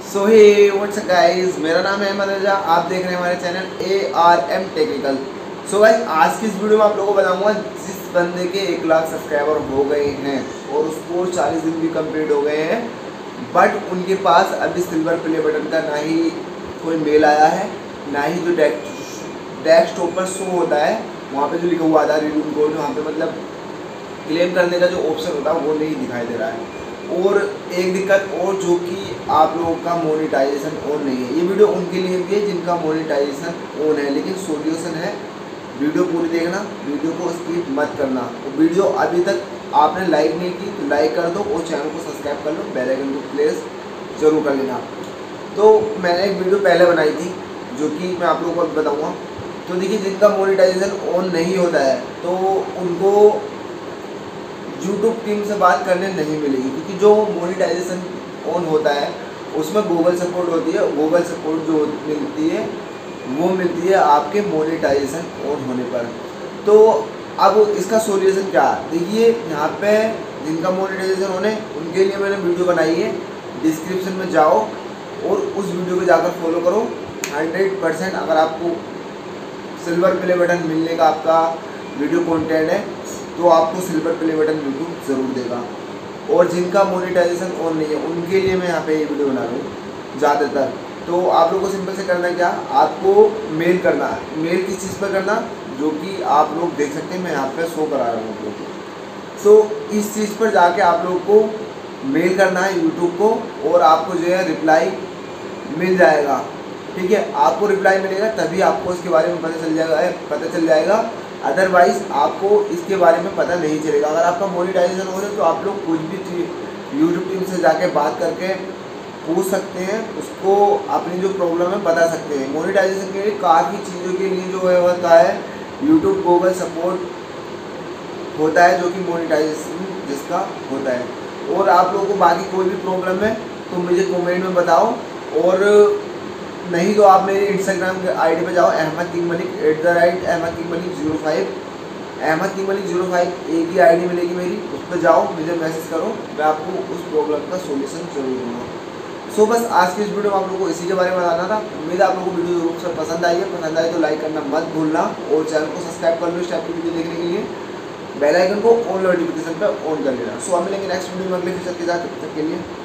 सो hey what's guys, मेरा नाम है अहमद रजा। आप देख रहे हैं हमारे channel ARM technical. So guys, आज की इस वीडियो में आप लोगों को बताऊंगा जिस बंदे के 1 लाख सब्सक्राइबर हो गए हैं और उसको 40 दिन भी कंप्लीट हो गए हैं, बट उनके पास अभी सिल्वर प्ले बटन का ना ही कोई मेल आया है, ना ही जो डेस्कटॉप पर शो होता है वहाँ पे जो लिखा हुआ था रिडीम कोड, वहाँ पे मतलब क्लेम करने का जो ऑप्शन होता है वो नहीं दिखाई दे रहा है। और एक दिक्कत और, जो कि आप लोगों का मोनेटाइजेशन ऑन नहीं है। ये वीडियो उनके लिए भी है जिनका मोनेटाइजेशन ऑन है, लेकिन सॉल्यूशन है। वीडियो पूरी देखना, वीडियो को स्किप मत करना। तो वीडियो अभी तक आपने लाइक नहीं की तो लाइक कर दो और चैनल को सब्सक्राइब कर लो, बेल आइकन को प्रेस जरूर कर लेना। तो मैंने एक वीडियो पहले बनाई थी जो कि मैं आप लोगों को अभी बताऊँगा। तो देखिए, जिनका मोनेटाइजेशन ऑन नहीं होता है तो उनको यूट्यूब टीम से बात करने नहीं मिलेगी, क्योंकि जो मोनेटाइजेशन ऑन होता है उसमें गूगल सपोर्ट होती है। गूगल सपोर्ट जो मिलती है वो मिलती है आपके मोनेटाइजेशन ऑन होने पर। तो अब इसका सॉल्यूशन क्या है, देखिए यहाँ पे जिनका मोनेटाइजेशन ऑन है उनके लिए मैंने वीडियो बनाई है। डिस्क्रिप्शन में जाओ और उस वीडियो को जाकर फॉलो करो। 100% अगर आपको सिल्वर प्ले बटन मिलने का आपका वीडियो कंटेंट है तो आपको सिल्वर प्ले बटन यूट्यूब ज़रूर देगा। और जिनका मोनेटाइजेशन ऑन नहीं है उनके लिए मैं यहाँ पे ये वीडियो बना रहा हूँ ज़्यादातर। तो आप लोगों को सिंपल से करना क्या, आपको मेल करना है। मेल किस चीज़ पर करना, जो कि आप लोग देख सकते हैं, मैं यहाँ पे शो करा रहा हूँ आप लोग को। तो इस चीज़ पर जाके आप लोगों को मेल करना है यूट्यूब को, और आपको जो है रिप्लाई मिल जाएगा। ठीक है, आपको रिप्लाई मिलेगा तभी आपको इसके बारे में पता चल जाएगा। अदरवाइज़ आपको इसके बारे में पता नहीं चलेगा। अगर आपका मोनेटाइजेशन हो रहा है तो आप लोग कुछ भी यूट्यूब टीम से जाके बात करके पूछ सकते हैं, उसको अपनी जो प्रॉब्लम है बता सकते हैं। मोनेटाइजेशन के लिए काफ़ी चीज़ों के लिए जो है होता है यूट्यूब गूगल सपोर्ट होता है, जो कि मोनेटाइजेशन जिसका होता है। और आप लोगों को बाकी कोई भी प्रॉब्लम है तो मुझे कमेंट में बताओ, और नहीं तो आप मेरे इंस्टाग्राम के आईडी पे जाओ, Ahmad king Malik @Ahmad king Malik 05 Ahmad king Malik 05 एक ही आईडी मिलेगी मेरी। उस पर जाओ, मुझे मैसेज करो, मैं आपको उस प्रॉब्लम का सॉल्यूशन जरूर दूँगा। सो बस आज की इस वीडियो में आप लोगों को इसी के बारे में बताना था। उम्मीद है आप लोगों को वीडियो जरूर से पसंद आई है। पसंद आए तो लाइक करना मत भूलना और चैनल को सब्सक्राइब कर लो इस टाइप की वीडियो देखने के लिए। बेल आइकन को ऑन नोटिफिकेशन पर ऑन कर लेना। सो हम मिलेंगे नेक्स्ट वीडियो में अगले फीचर के साथ। तब तक के लिए